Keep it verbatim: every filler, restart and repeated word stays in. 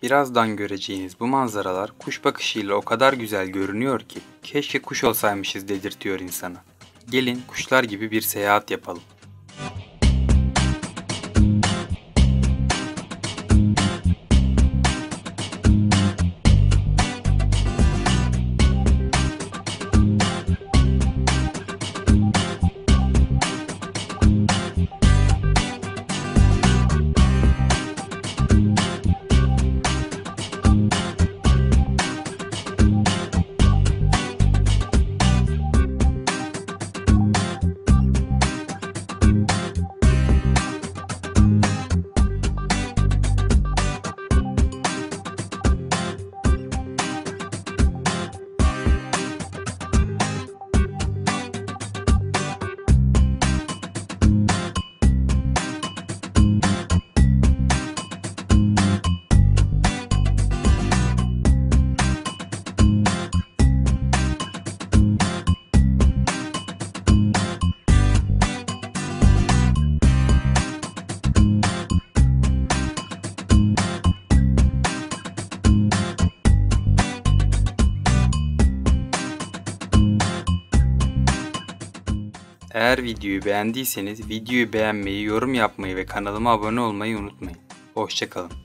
Birazdan göreceğiniz bu manzaralar kuş bakışıyla o kadar güzel görünüyor ki keşke kuş olsaymışız dedirtiyor insana. Gelin kuşlar gibi bir seyahat yapalım. Eğer videoyu beğendiyseniz videoyu beğenmeyi, yorum yapmayı ve kanalıma abone olmayı unutmayın. Hoşça kalın.